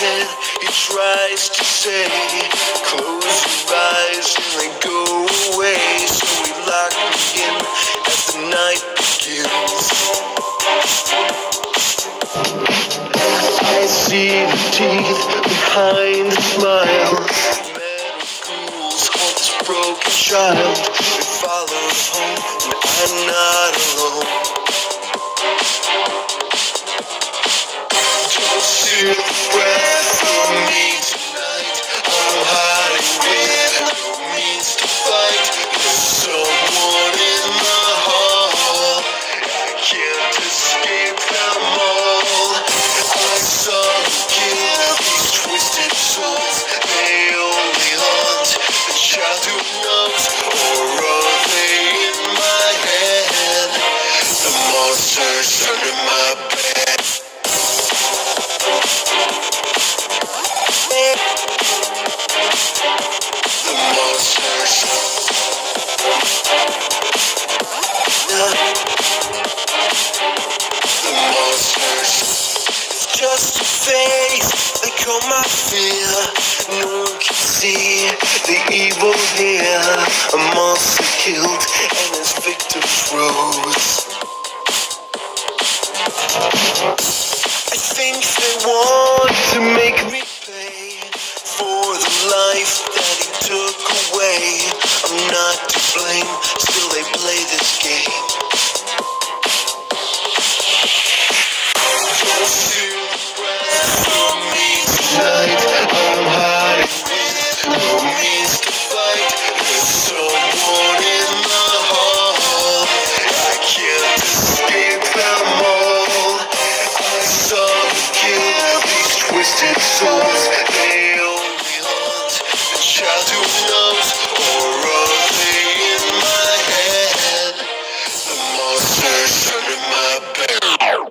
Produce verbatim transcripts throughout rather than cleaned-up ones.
head, he tries to say, close your eyes and then go away. So we lock me in as the night begins. I see the teeth behind the smile. Metal ghouls haunt this broken child. We follow home and I'm not alone. Don't steal the breath from me tonight. I'm hiding with no means to fight. There's someone in the hall. I can't escape them all. I saw them kill these twisted souls. They only haunt the child who knows. Or are they in my head? The monsters under my bed. The monsters. The monsters. It's just a face, they call my fear. No one can see the evil here. A monster killed and his victims rose. I think they want to make me pay for the life that he took away. I'm not to blame, still they play this game. Don't steal the breath from me tonight. I'm hiding with no means to fight. There's someone in the hall. I can't escape them all. I saw them kill these twisted souls. They only haunt the child who knows. Or are they in my head? The monsters under my bed.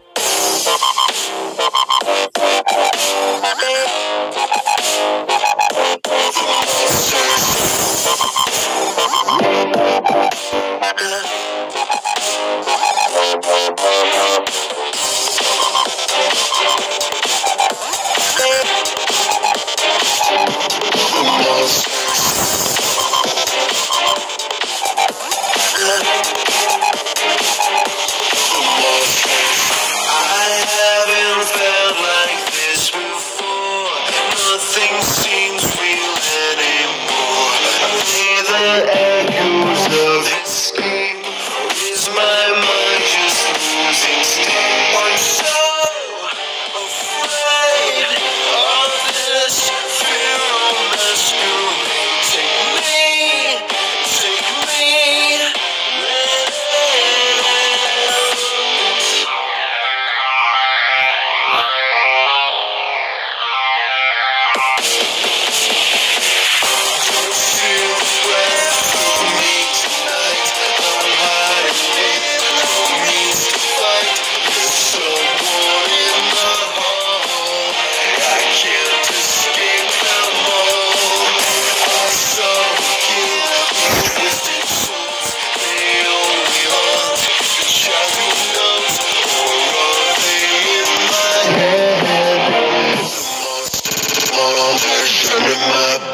Nothing seems real anymore. Only the echoes of his scheme. Is my mind just losing steam? I'm so afraid of this feral masquerade. Take me, take me, let Don't feel the breath from me tonight. I'm hiding with no means to fight. There's someone in the hall. I can't escape them all. I saw them kill these twisted souls. They only haunt the child who knows. Or are they in my head? The monsters under my